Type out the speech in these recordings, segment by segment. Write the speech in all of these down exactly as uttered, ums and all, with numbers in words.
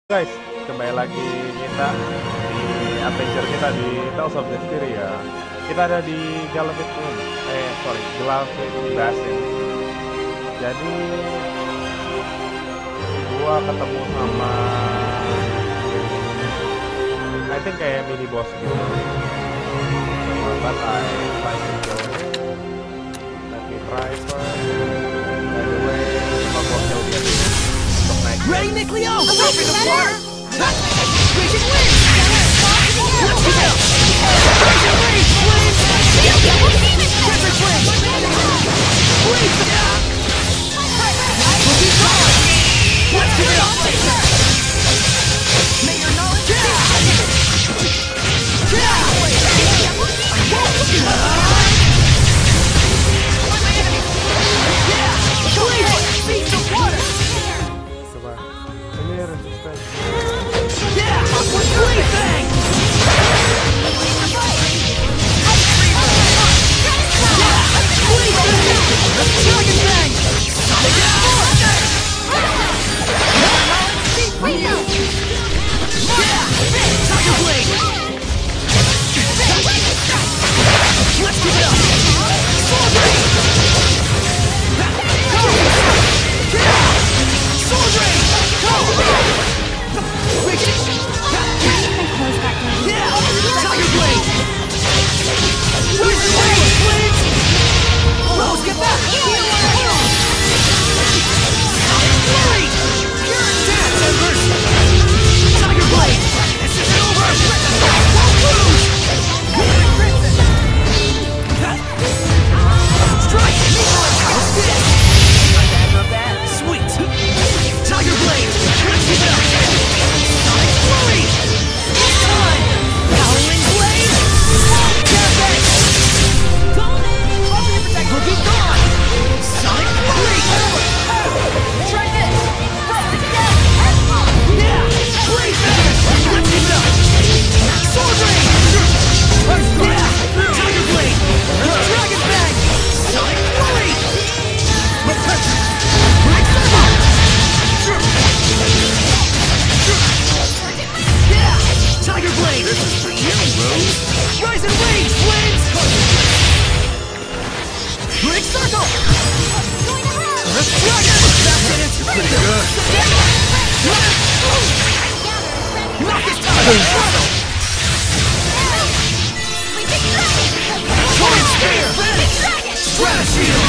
Guys, kembali lagi kita di adventure kita di Tales of Zestiria. Kita ada di Galaxy Moon, eh sorry, Galaxy Basin. Jadi gua ketemu sama, I think kayak mini boss gitu. But I try to go in. Let me try first. By the way, coba gua kill dia dulu untuk naik. Ready, Nickleo? Jump in the water! Raging Wind! Let's go! Raging Wind! Flames! Desert Flames! Freeze! We'll be gone! Let's give it up! May your knowledge be! Yeah! Flames! Feet to water! Yeah! Flea Fang! Flea Fang! Dragon Fang! Yeah! Tiger Blade! Let's keep it up! Sword Rain! Sword Rain! Yeah! Tiger Blade! Where's the Blade? Blades! Rose, get back! Flurry! Dance, Embers! Tiger Blade! This is over! Won't lose! Strike! How's this? Not bad, not bad. Sweet! Tiger Blade! Let's keep it up! Sonic Flurry! This time! Howling Blade! Perfect! We'll be gone! Sonic Flurry! Try this! Yeah! Blade Fang! Let's keep it up! Sword Rain! Yeah! Tiger Blade! Dragon Fang! Sonic Flurry! Protection! Break Circle! Yeah! Tiger Blade! This is for you, Rose! Rise and Rage, Flames! Break Circle! Let's Dragon! That's it, it's pretty good! Knock his Tiger! Torrent Spear! Stratashield!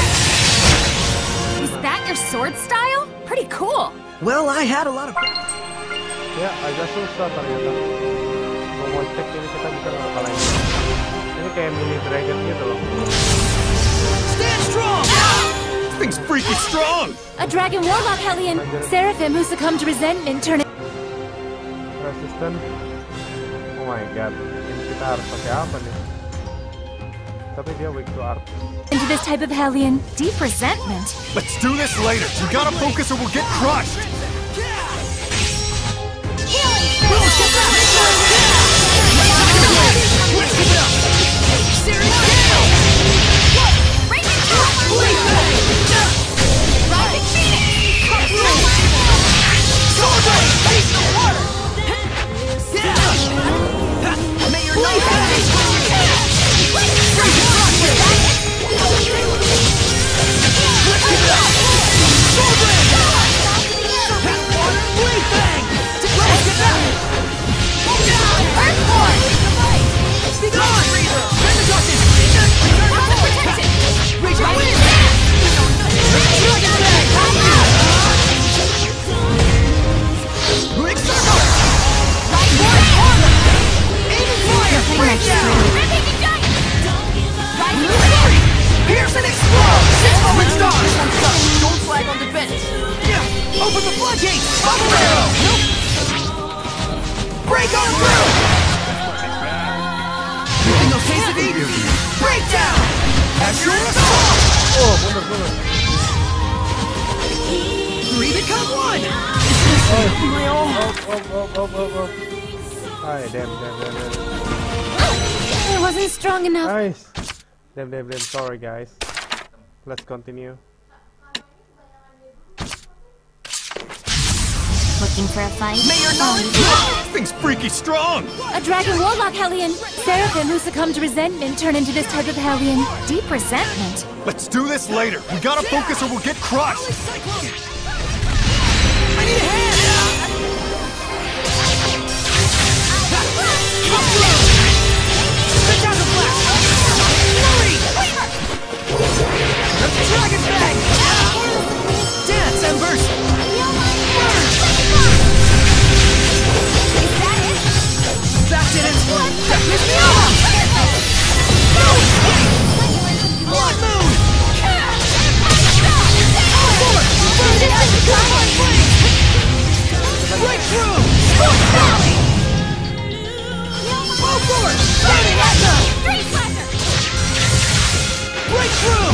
Is that your sword style? Pretty cool. Well, I had a lot of... Ya, agak susah ternyata. Mau cek ini kita bisa ngakalain. Ini kayak mini dragon gitu loh. Stand strong! This thing's freaky strong! A dragon warlock Hellion. Seraphim who succumbed to resentment turn Resistant. Oh my god. Ini kita harus pakai apa nih? Tapi dia weak to art. into this type of Hellion. Deep resentment. Let's do this later. We gotta focus or we'll get crushed. Open the floodgates! Bubble arrow! Nope! Break on through! Keeping those taste of eating! Breakdown! That's your assault! Oh, bener bener. Three become one! Oh, oh, oh, oh, oh, oh. Ay, damn, damn, damn, damn. It wasn't strong enough. Nice. Damn, damn, damn. Sorry, guys. Let's continue. Looking for a fight? May your knowledge This thing's freaky strong! A dragon warlock Hellion. Seraphim who succumbed to resentment turn into this type of Hellion. Deep resentment? Let's do this later. We gotta focus or we'll get crushed! I need a hand! Come through! The Dragon Blast! Flurry! The Dragon Bang! Dance, Embers! That did it! That pissed me off! Blood Moon! All forward! Breakthrough! All forward! Breakthrough!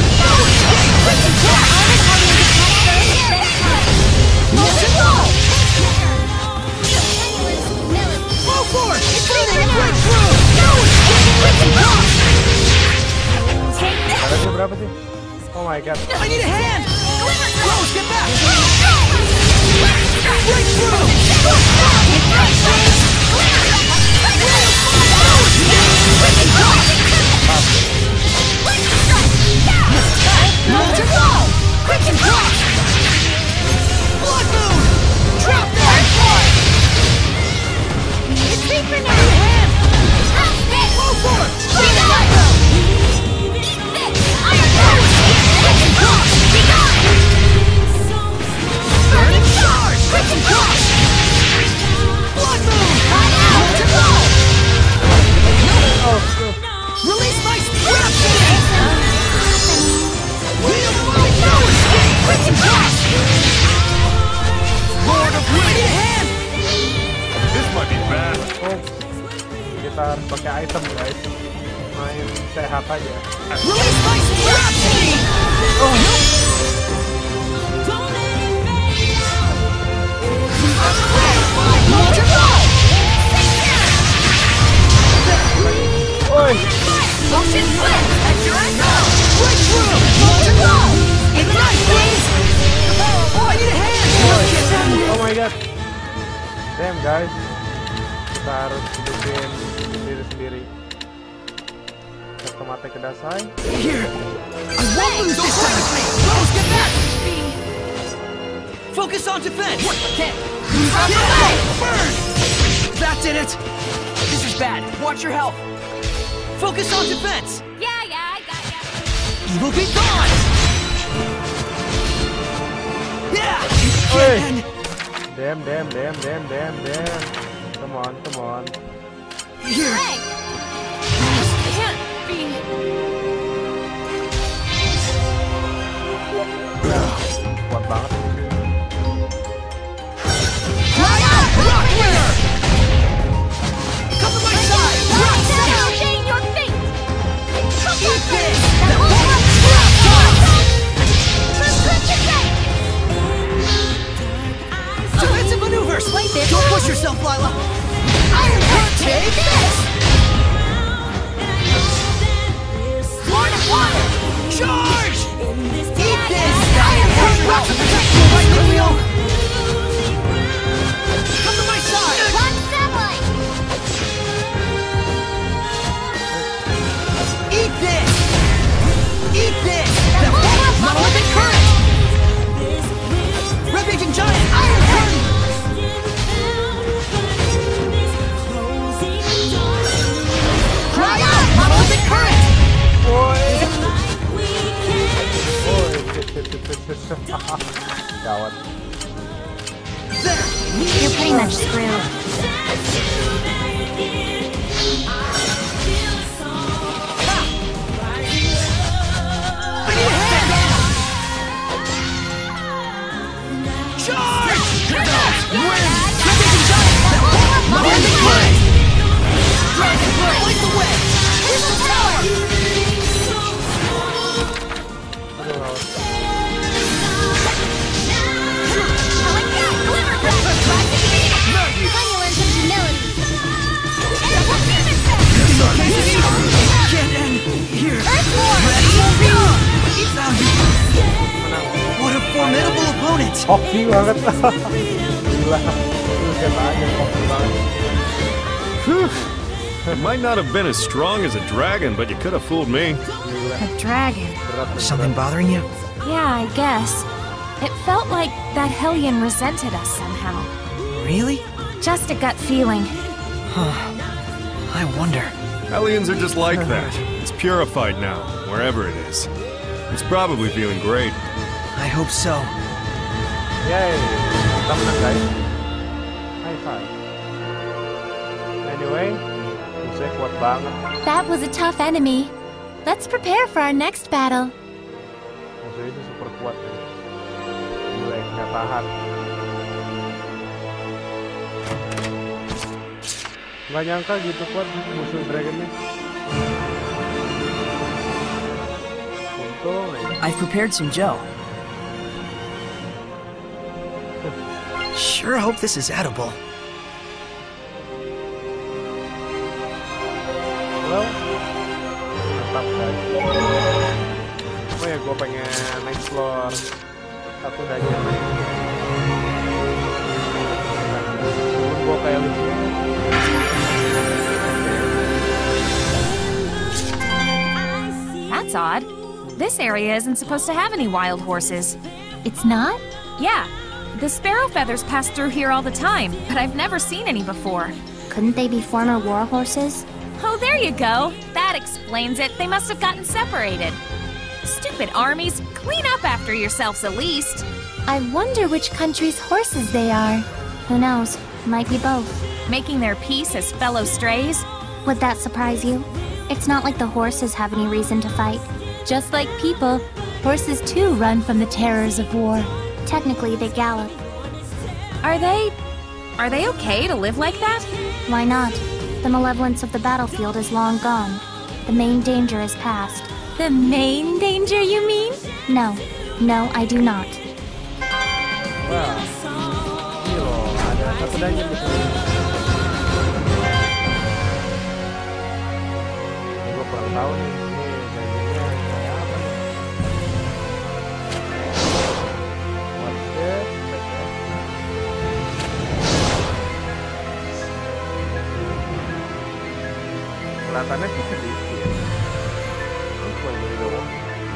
Molten Wall! All forward! Breakthrough! Ada dia berapa sih? Oh my god. I need a hand! Rose, get back! Breakthrough! Molten Wall! Quick and drop! Blood Moon! Drop that! It's free for I now. need a hand! Go for it! Burning Stars! Quick and drop! Blood Moon! Molten Wall! Oh, shit. Release my Rhapsody! Wheel of Light! No escape! Quick and drop! Lord of Wind! I need a hand! This might be bad. Oh. Kita harus pakai item guys. Main sehat aja. Release my Rhapsody! Molten Wall! Oi. Motion Flip! At your angle! Breakthrough! Molten Wall! Ignite, please! Oh, I need a hand! Oh my god. Damn guys. Kita harus hidupin diri sendiri. Satu mata ke dasar. Here! I won't lose this time! Rose, get back! Focus on defense! Get burn! That did it! This is bad. Watch your health. Focus on defense! Yeah, yeah, I got ya. Evil be gone! Yeah! Oi. And Damn, damn, damn, damn, damn, damn. Come on, come on. here! Hey! This can't be. Kuat banget. Rock Winner! Come to my side! Rock Center! Gain your fate! Eat this! That will Rock Rock Toss! Defensive maneuvers! Wait there. Don't push yourself, Lila! Iron Heart, take this! Lord of Water! Charge! Eat this! Iron Heart rocks and protect you, Lightning Wheel! Come to my side! One satellite! Eat this! Eat this! The Monolithic Current! Rampaging Giant! Iron Curtain! Cry out! Monolithic Current! Oi. Oi, shit, shit, shit, shit, shit. Gawat. There! You're pretty much screwed. I need a hand! Charge! Win! Rampaging Giant! Monolithic Current! Dragon Blade! Light the way! Crystal Tower! Monuments of humility. Can't end here. Earthborn! What a formidable opponent! Hoki banget. Gila, lu siapa aja kok banget. It might not have been as strong as a dragon, but you could have fooled me. A dragon. Something bothering you? Yeah, I guess. It felt like that Hellion resented us somehow. Really? Just a gut feeling. I wonder. Aliens are just like that. It's purified now, wherever it is. It's probably feeling great. I hope so. Yay, kita menang guys. High five. Anyway, musuhnya kuat banget. That was a tough enemy. Let's prepare for our next battle. Musuhnya itu super kuat ya. Gila, nggak tahan. Nggak nyangka gitu kuat musuh dragonnya. Untung aja. I've prepared some Joe. Sure hope this is edible. Well, mantap guys. Oh ya, gue pengen explore satu dungeon lagi. Sebelum gue kayak lucunya. That's odd. This area isn't supposed to have any wild horses. It's not? Yeah. The sparrow feathers pass through here all the time, but I've never seen any before. Couldn't they be former war horses? Oh, there you go. That explains it. They must have gotten separated. Stupid armies, clean up after yourselves at least. I wonder which country's horses they are. Who knows? Might be both. Making their peace as fellow strays? Would that surprise you? It's not like the horses have any reason to fight. Just like people, horses too run from the terrors of war. Technically, they gallop. Are they... are they okay to live like that? Why not? The malevolence of the battlefield is long gone. The main danger is past. The main danger, you mean? No. No, I do not. Wah, ini loh, ada satu dungeon di sini. Gue kurang tahu nih, ini dungeonnya kayak apa nih? What's this? Kelihatannya sih sedikit. Ini cuma gini doang.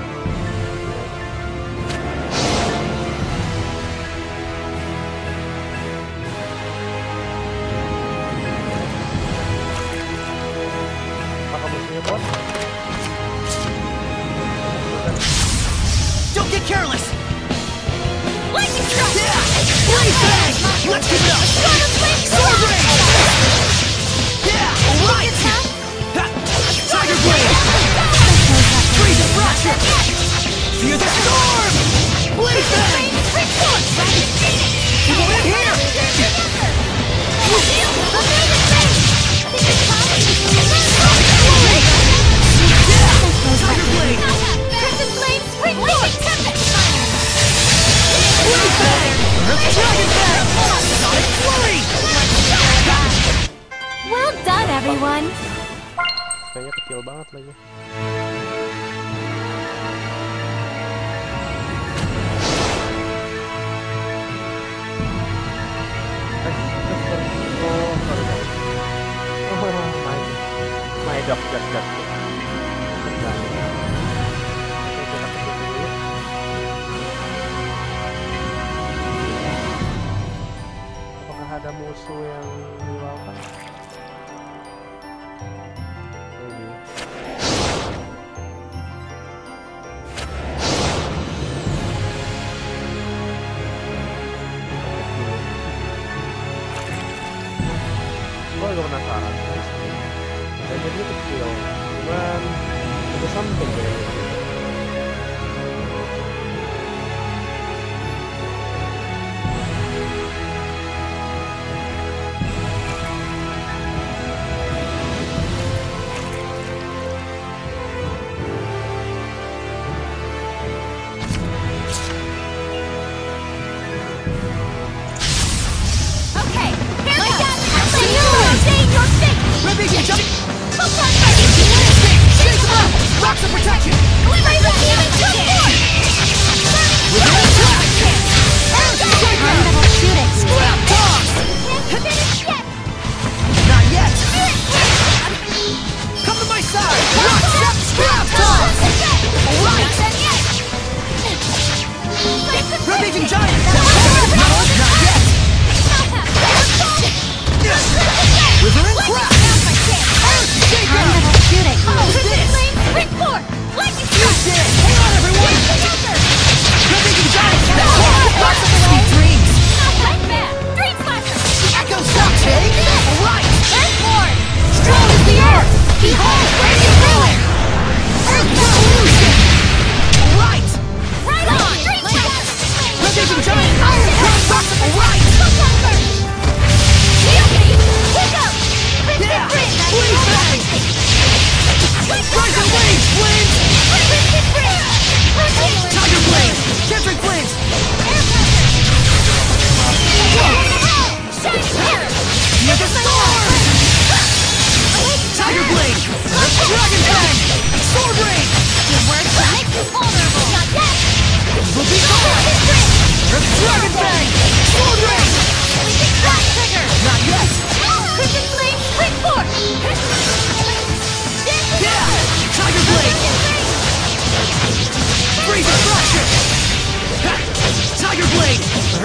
Don't get careless! Lightning strike! Yeah! Blaze bang! Let's get it up! Sword rain! Yeah! Right! Ha! Tiger blade! Freeze and fracture! Fear the storm! Blaze bang! Over here! Tiger blade! Crimson flame, spring blazing tempest! Blaze bang! Dragon bang! Sonic flurry! Well done, everyone! Kayaknya kecil banget lagi. Oh, sorry guys. Oh, my, my dog just got sick. Oke, kita ketik dulu. Apakah ada musuh yang dilawan? Maybe. Gue agak penasaran sih. Dungeonnya kecil, cuman ada something kayaknya. Okay, here we go! Stay your fate! Ready, jump! Pokemon fighting! Shake them up! Rocks of protection!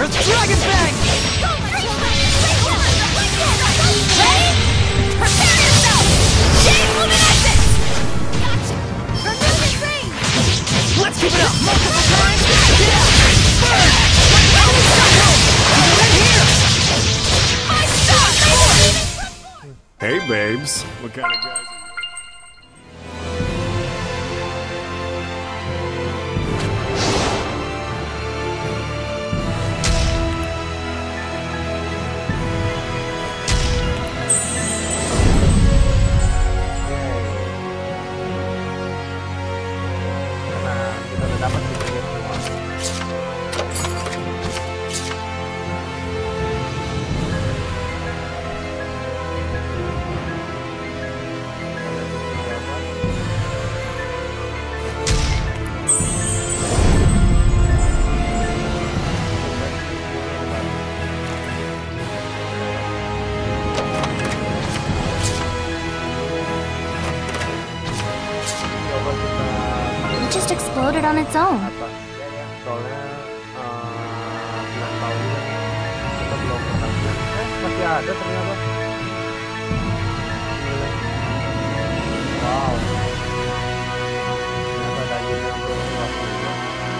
Earth Dragon Bang! Ready? Prepare yourself! Chain Luminescence! Gotcha! Remove the green! Let's keep it up! Multiple times! Yeah! Burn! Enemy cycle! Get in here! My stop! Hey, babes. What kind of guys are you? It just exploded on its own. Apa? Soalnya eh, nggak tahu ya. Kita belum pernah. Eh, masih ada ternyata. Wow. Ternyata ada ini yang belum dilakukan.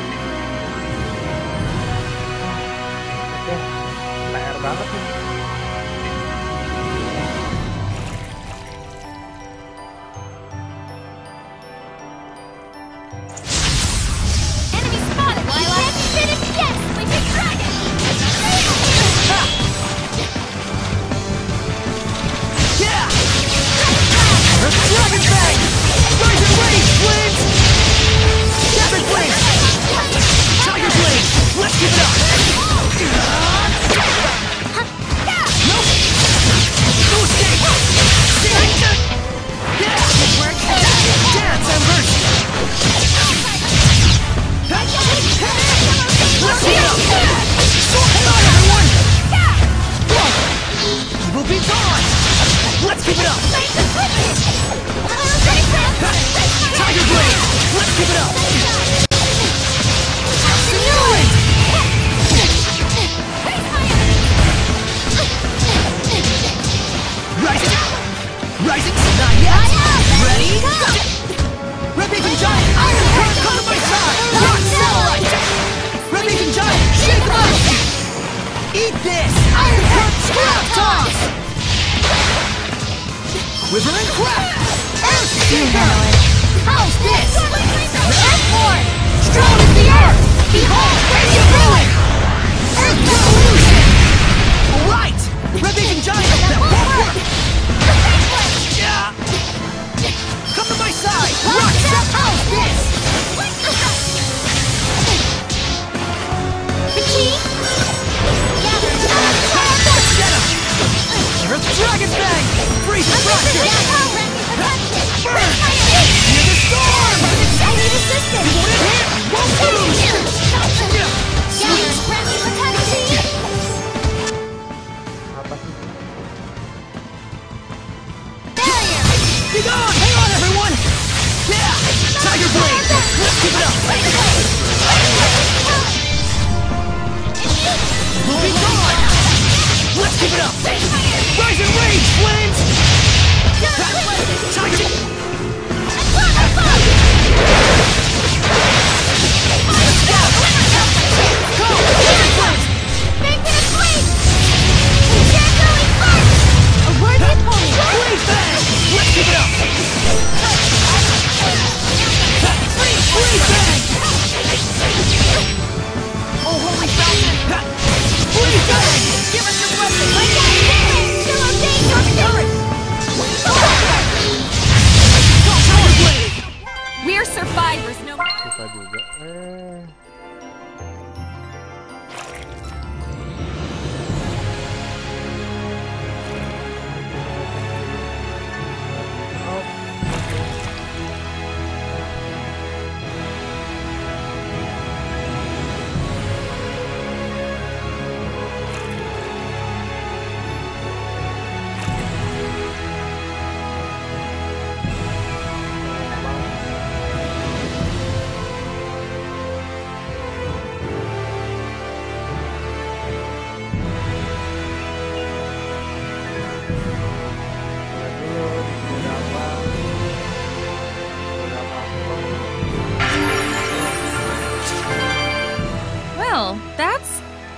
Oke, P R banget nih. Enemy spotted, Lila! Can't finish yet! Sleeping Dragon! Yeah! Earth Dragon Bang! Rising Rage, Flames! Captain Flames! Tiger Blade! Let's keep it up! Nope! No escape! Yeah! Dance and mercy! Let's keep it up! Come on, everyone! Evil be gone! Let's keep it up! Tiger Blade! Let's keep it up! Simulant! Rising! Rising! Not yet! Ready? Red Beacon Giant! Iron Current, come to my side! Rock Satellite! Red Beacon Giant! Shake them out! Eat this! Iron Current, Scrap Toss! Quivering Crack! Earth Seeker! How's this? Earthborn! Strong as the earth! Behold, radiant ruin! Earth Revolution! Alright! Red Beacon Giant! That won't work! Yeah! Come to my side! Rock Set! How's this? Let's get him! Earth Dragon Bang! Freeze and fracture! Burn! Near the storm! I need assistance! Won't hit! Won't lose! Apa sih? Be gone! Hang on, everyone! Yeah! Tiger Blade! Let's keep it up! We'll be gone! Let's keep it up! Rise and Rage, Flames! Tiger! Let's go! Go! Tiger Flames! Blade Bang! Let's keep it up! Blade Bang! Oh, holy fountain! Blade Bang! Give us your blessing!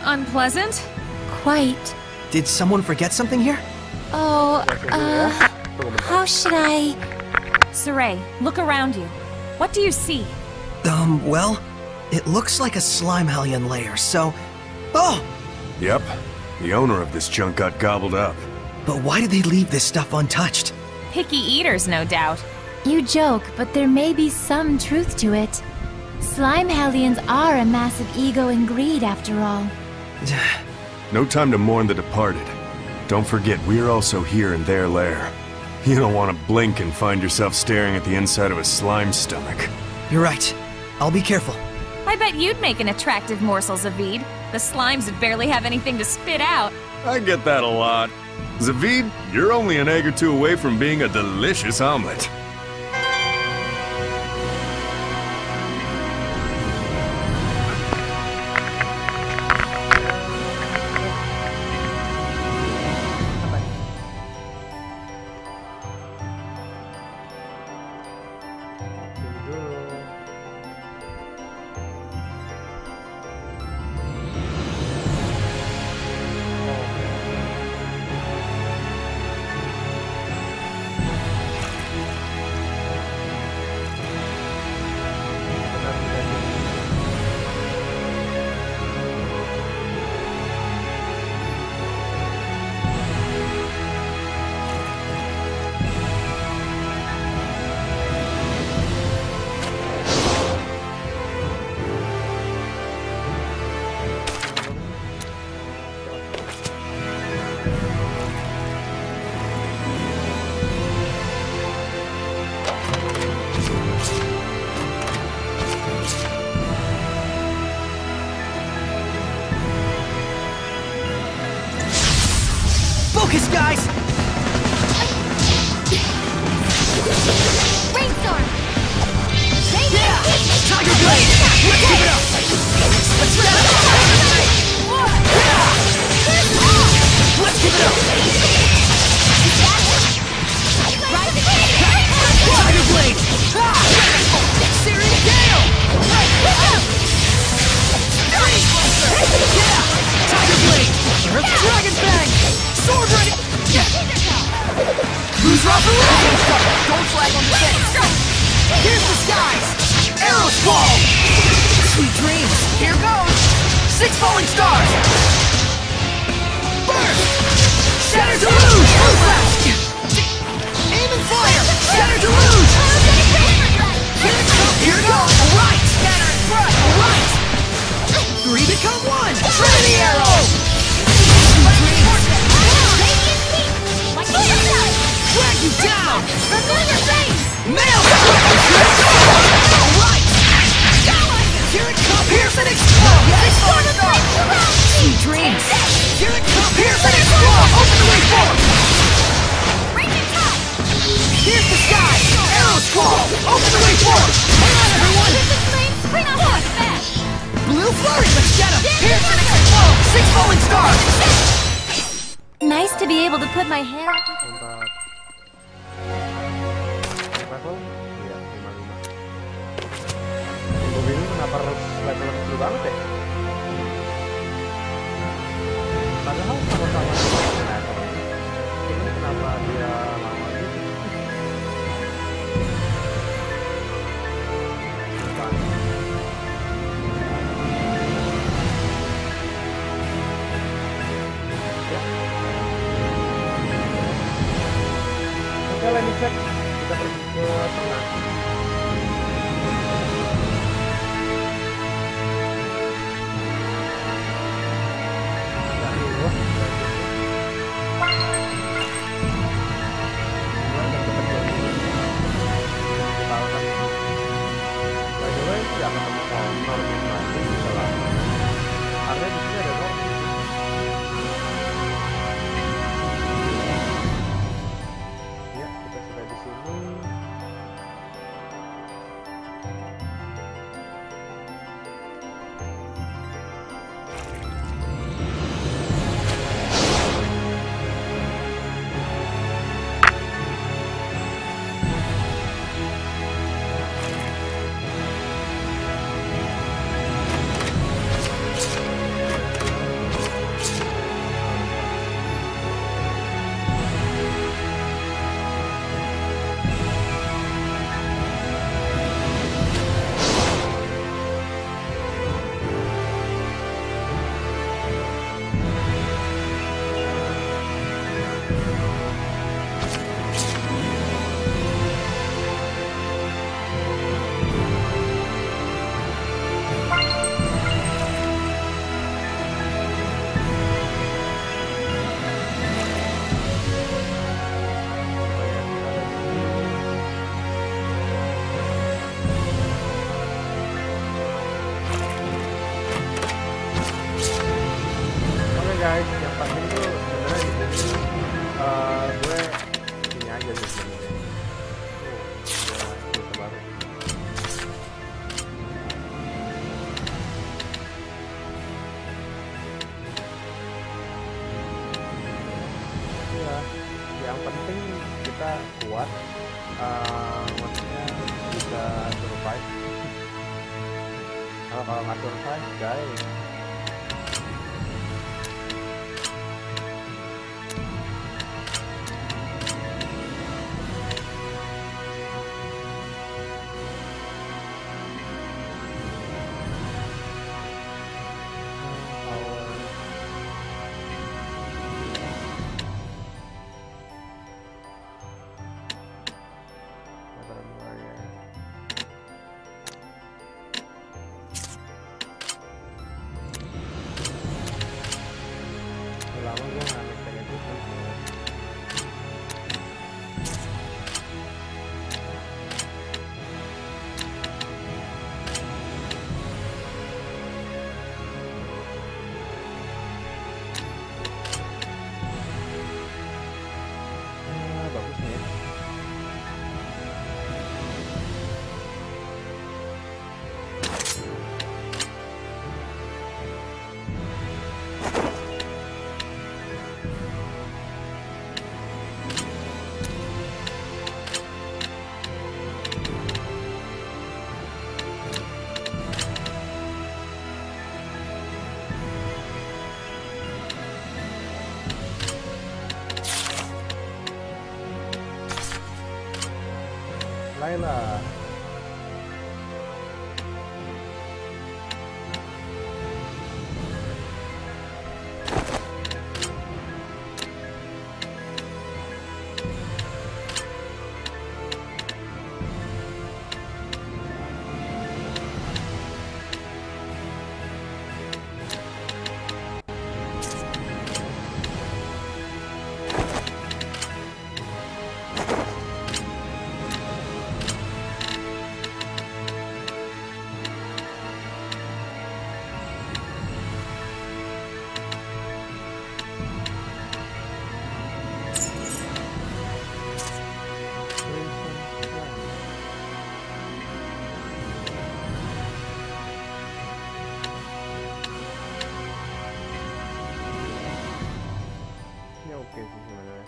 Unpleasant? Quite. Did someone forget something here? Oh, uh, how should I... Saray, look around you. What do you see? Um, well, it looks like a slime alien lair, so... Oh! Yep. The owner of this junk got gobbled up. But why did they leave this stuff untouched? Picky eaters, no doubt. You joke, but there may be some truth to it. Slime Hellions are a massive ego and greed, after all. No time to mourn the departed. Don't forget, we're also here in their lair. You don't want to blink and find yourself staring at the inside of a slime stomach. You're right. I'll be careful. I bet you'd make an attractive morsel, Zavid. The slimes would barely have anything to spit out. I get that a lot. Zavid, you're only an egg or two away from being a delicious omelet. Focus, guys! Rainstorm! Yeah! Tiger Blade! Let's give it up! Let's get it up! Yeah! Let's give it up! Tiger Blade! Serious Gale! Yeah! Tiger Blade! Dragon Fang! Sword ready! Who's Raphael? Don't flag on the fence! Here's the skies! Arrow Squall! Sweet dreams! Here goes! Six falling stars! Burst! Shatter Deluge! Move fast! Aim and fire! Shatter Deluge! Here it comes! Here it goes! Alright! Scatter and thrust! Alright! Three become one! Trinity Arrow! Drag you down! Familiar face! Mail! Alright! Here it comes! Pierce and explode! Explode the dark! Sweet dreams! Here it comes! Pierce and explode! Open the way forward! Here's the sky! Arrow Squall! Open the way forward! Hang on, everyone! Spring on horse back! Blue Flurry! Let's get him! Pierce and explode! Six falling stars! Nice to be able to put my hand... Untuk level? Iya, lima puluh lima. Gue bingung kenapa harus level kecil banget ya? Padahal sama-sama level. Ini kenapa dia lama gitu? Oke, let me check. Kita pergi ke tengah. Ya, ini loh. By the way, tidak ketemu honor yang masih bisa lama. Karena di sini ada honor. yang penting kita kuat, uh, maksudnya bisa survive. Kalau kalau nggak survive, guys. Laila. Oke sih sebenarnya.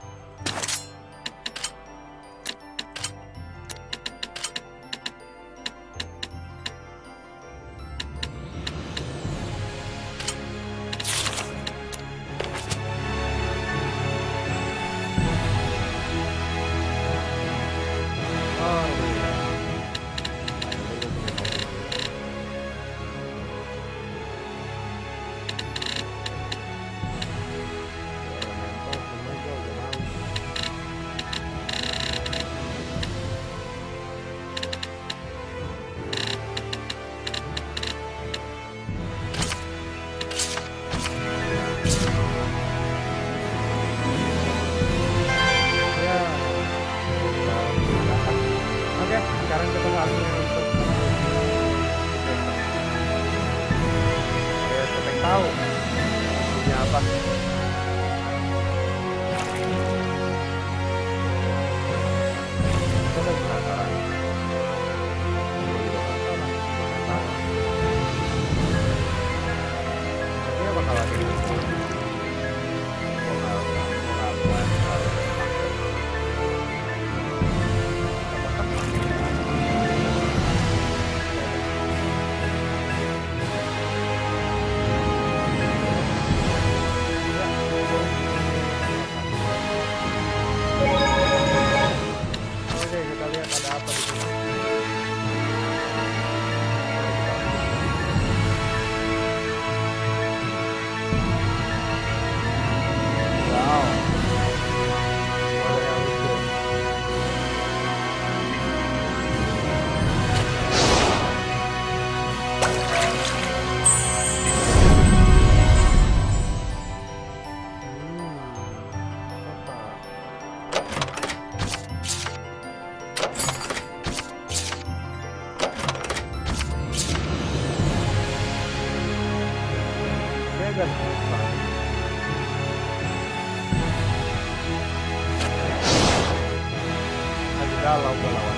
Galau gua lawan.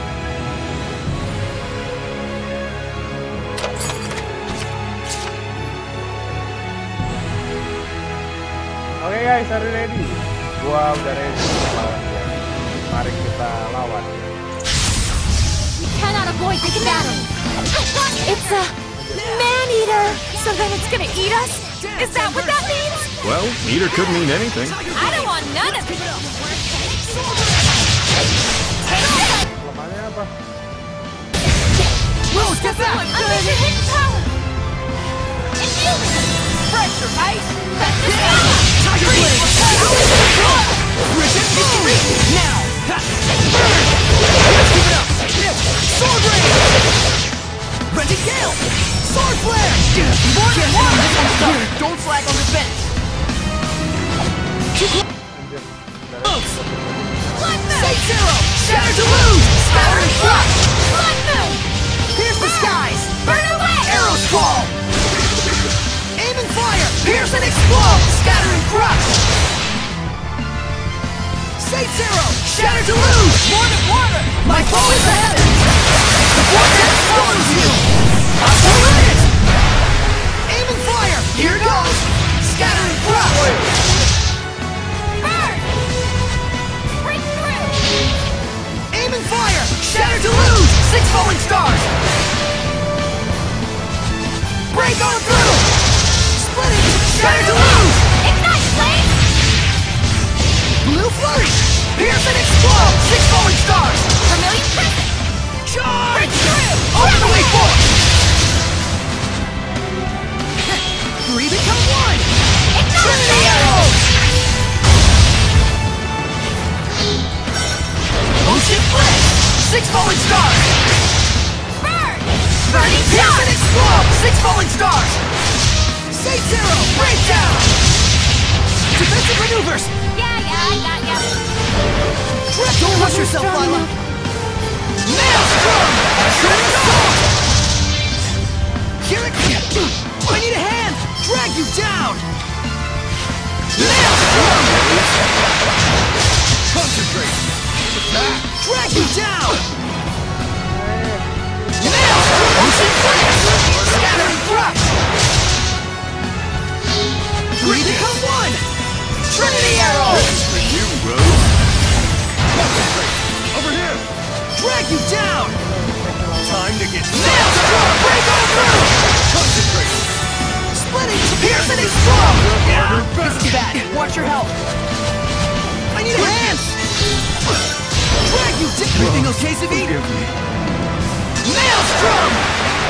Oke guys, are you ready? Gua udah ready lawan dia. Mari kita lawan. We cannot avoid this battle. It's a man-eater. So then it's gonna eat us? Is that what that means? Well, eater could mean anything. I don't want none of it. Kelemahannya apa? Whoa, step back! Unleash your hidden power. Infuse. Pressure, ice! Yeah. Tiger Blade! Rigid victory! Now! Burn! Let's keep it up! Sword Rain! Rented Gale! Sword Flare! More than one! This one's done! Don't slack on defense! Anjir, dari Sage Zero! Shatter to lose! Scatter and crush! Blood Moon. Pierce the skies! Burn away. Arrow Squall! Aim and fire! Pierce and explode! Scatter and crush! Sage Zero! Shatter to lose! More than water! My foe is the heavens! The vortex swallows you! I'll pull it! Aim and fire! Here goes! Scatter and crush! Burn. Break through. Aim and fire! Shatter to lose! Six falling stars! Break on through! Splitting! Shatter to lose! Ignite flame. Blue flurry! Pierce and explode! Six falling stars! Vermilion crescent. Charge! through. Open the way forward! Three become one! Ignite Trinity flame. arrows! Ocean flash! Six falling stars! Burn. Burning Pierce and explode! Six falling stars! Sage Zero! Breakdown! Defensive maneuvers! Yeah, yeah, I got ya. Trip! Don't rush yourself, Lila! Maelstrom! Shred assault! Here it comes! I need a hand! Drag you down! Maelstrom! Concentrate! Attack! Drag you down! Maelstrom! Ocean Flash! Scatter and crush! Three become one! Trinity arrow! This is for you, Rose. Concentrate! Over here. Drag you down! Time to get Maelstrom! Break on through! concentrate. Splitting! Pierce and explode! Harder, This is bad. Watch your health. I need a hand! Drag you down! Everything okay, Savit? Forgive me. Maelstrom!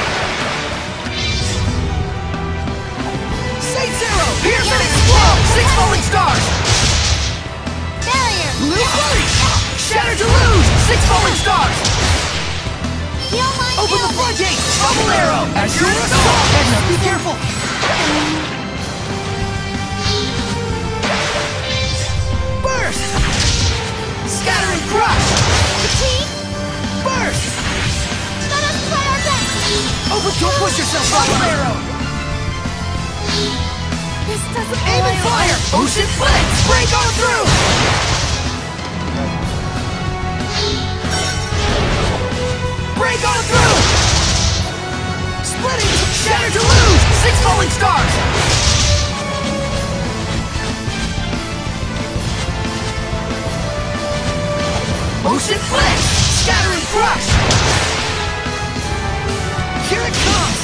Sage Zero! Pierce and explode! Six falling stars! Failure. Blue flurry! Shatter to lose! Six falling stars! Heal my Open the ailment. floodgates! Bubble arrow! Azure assault! Edna, be careful! Burst! Scatter and crush! Fatigue. Burst! Let us try our best. Oh, but don't push yourself, Bubble arrow! This doesn't Aim and fire! Ocean flames! Break on through! Break on through! Splitting! Shatter to lose! Six falling stars! Ocean flash! Scatter and crush! Here it comes!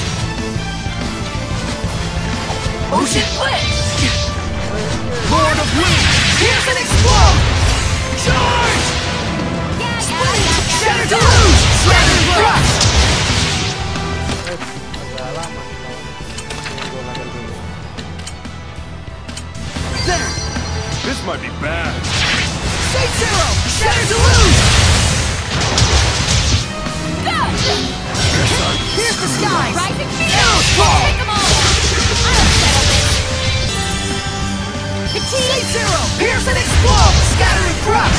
Ocean flash! Lord of Wind! Pierce and explode! Charge! Yeah, yeah, Splitting! yeah, yeah. Shatter to lose! Scatter and crush! agak lama sih lawannya. Gua lawan dulu. There! This might be bad. Sage Zero! Shatter to lose! Go. Here's the skies! Rising Phoenix. Arrows fall! Take 'em all. I'll settle this. Fatigue. Sage Zero! Pierce and explode! Scatter and crush!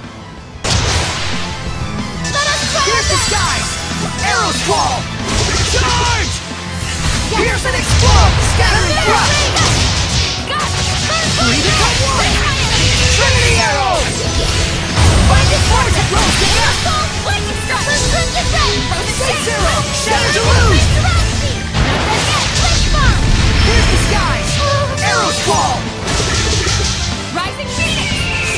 Let us try our Here's the best. skies! Arrows fall! Charge! Pierce and explode! Scatter and crush! Got it. Three become one! Break my enemy. Trinity arrow! Find it vortex! Rose to death! Assault. Lightning strike. Crimson red. Frozen Sage shade. Zero! Shatter to Surround lose! me. Not done yet. Blitz bomb. Here's the skies! Arrows fall! Rising Phoenix.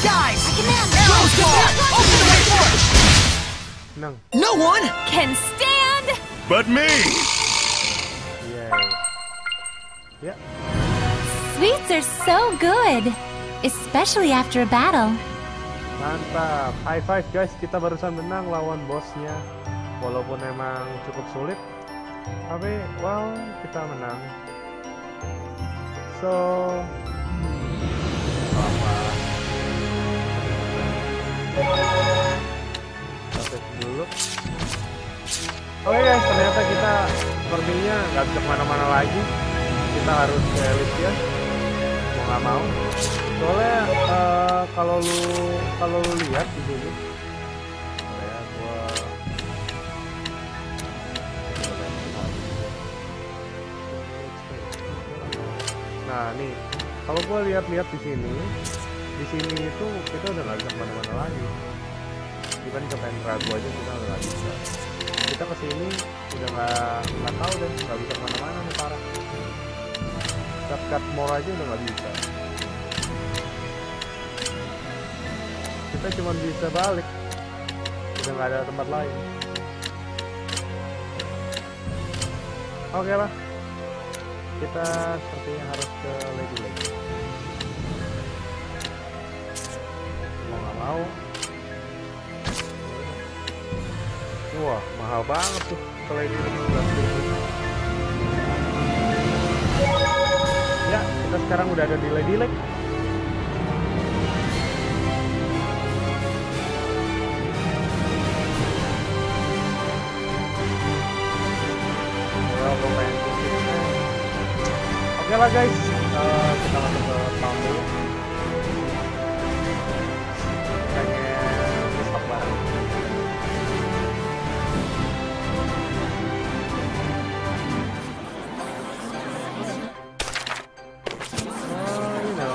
skies! Rose Ball! Open the way forth! Nang. No one Can stand! But me! Yay. Ya. Sweets are so good, especially after a battle. Mantap. High five guys, kita barusan menang lawan bosnya. Walaupun emang cukup sulit, tapi well, kita menang. So, apa? Kita save dulu. Oke guys, ternyata kita sepertinya nggak bisa kemana-mana lagi. Kita harus ke Elite ya, mau nggak mau. Soalnya uh, kalau lu kalau lu lihat di sini, ya gua nah nih, kalau gua lihat-lihat di sini, di sini itu kita udah nggak bisa kemana-mana lagi. Even ke Pendrago aja kita udah nggak bisa. Kita kesini udah nggak nggak tahu deh, nggak bisa kemana-mana nih parah. Cut more aja udah nggak bisa. Kita cuma bisa balik, udah nggak ada tempat lain. Oke lah, kita sepertinya harus ke Lady Lake. Mau nggak mau. Wah, mahal banget tuh ke Lady Lake. Ya, kita sekarang udah ada di Lady Lake. Oke lah guys, uh, kita langsung ke farm dulu. Pengen besok bareng. Oh, you know.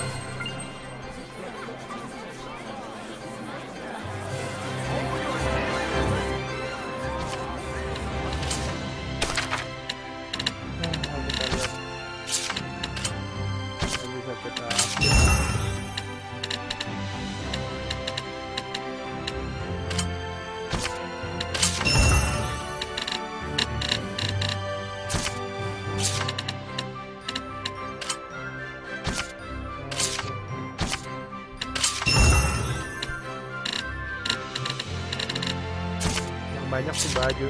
Banyak tuh baju.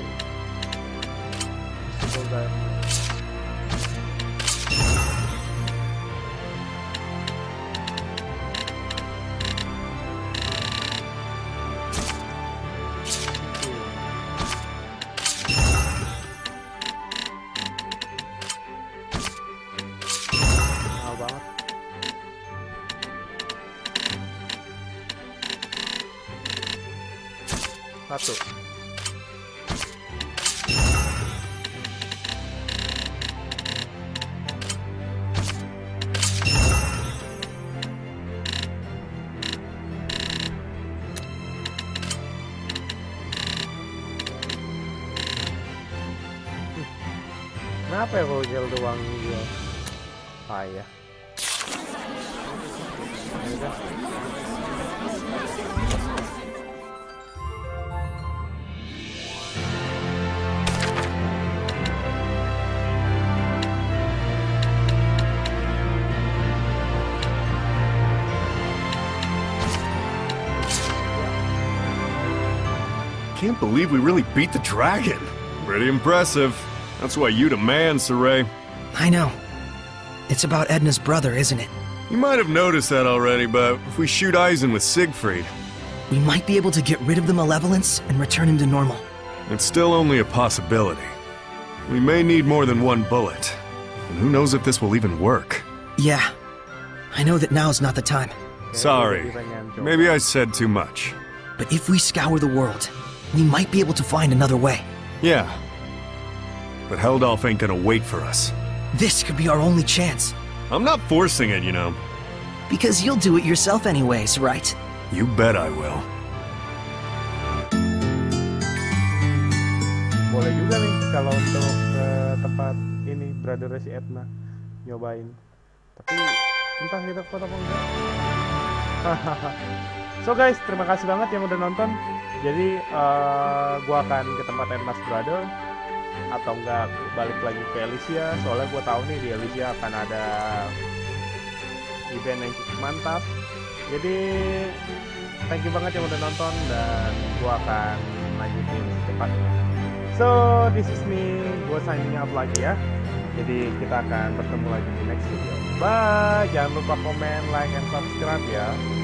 Semoga. Mahal banget. Satu. Kenapa ya kalau gel doang gel? Payah. Udah. Can't believe we really beat the dragon. Pretty impressive. That's why you the man, Saray. I know. It's about Edna's brother, isn't it? You might have noticed that already, but if we shoot Eisen with Siegfried, We might be able to get rid of the malevolence and return him to normal. it's still only a possibility. We may need more than one bullet. And who knows if this will even work. Yeah. I know that now's not the time. Sorry. Maybe I said too much. But if we scour the world, we might be able to find another way. Yeah. But Heldolf ain't gonna wait for us. This could be our only chance. I'm not forcing it, you know. Because you'll do it yourself anyways, right? You bet I will. Boleh juga nih kalau untuk ke tempat ini brothernya si Edna nyobain. Tapi entah kita kuat apa enggak. So guys, terima kasih banget yang udah nonton. Jadi uh, gua akan ke tempat Mas Brother atau enggak balik lagi ke Elysia, soalnya gua tahu nih di Elysia akan ada event yang cukup mantap. Jadi thank you banget yang udah nonton dan gua akan lanjutin secepatnya. So this is me, gua signing out lagi ya. Jadi kita akan bertemu lagi di next video. Bye, jangan lupa komen, like, and subscribe ya.